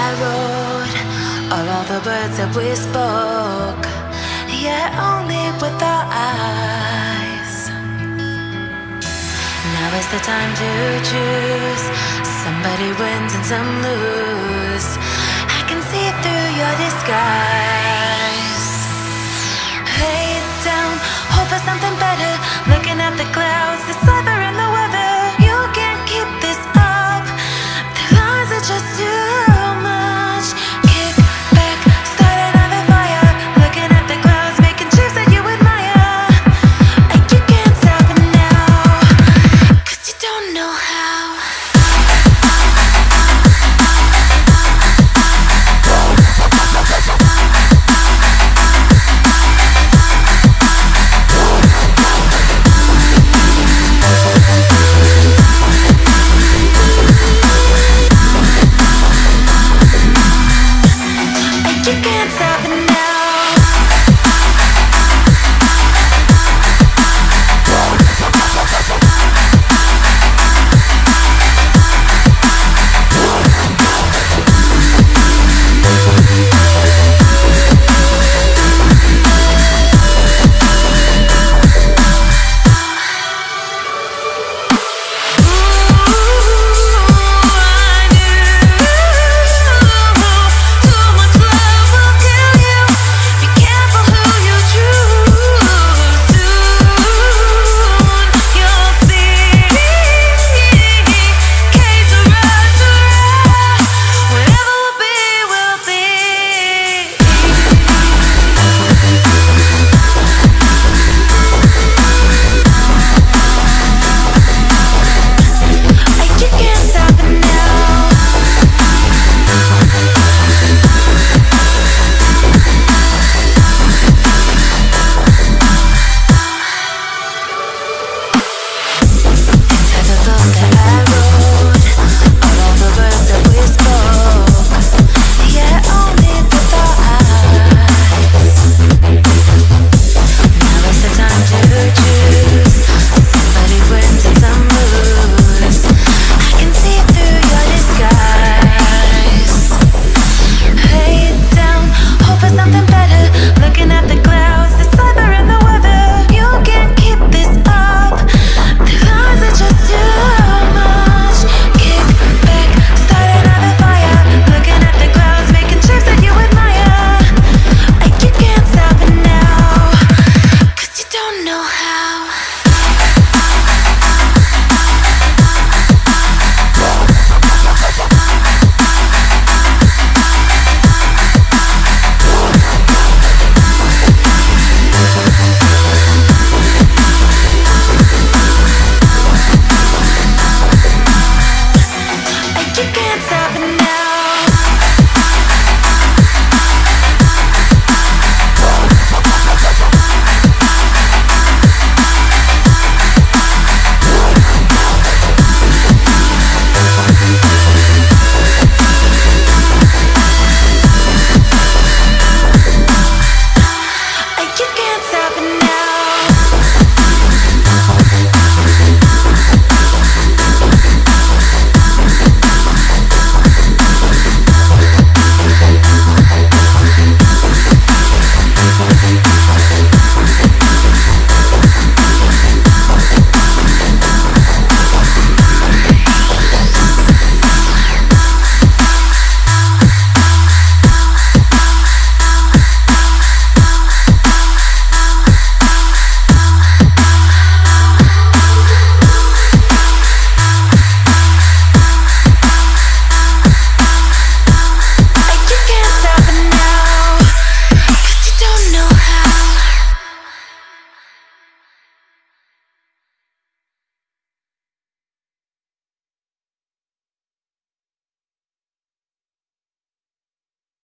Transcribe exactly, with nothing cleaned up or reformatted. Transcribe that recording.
wrote all of the words that we spoke, yet only with our eyes. Now is the time to choose. Somebody wins and some lose. I can see through your disguise. Lay down, hope for something better. Looking at the clouds, deciphering the weather. You can't keep this up. The lies are just too much. Kick back, start another fire. Looking at the clouds, making shapes that you admire. And you can't stop it now, 'cause you don't know how. You can't stop it now.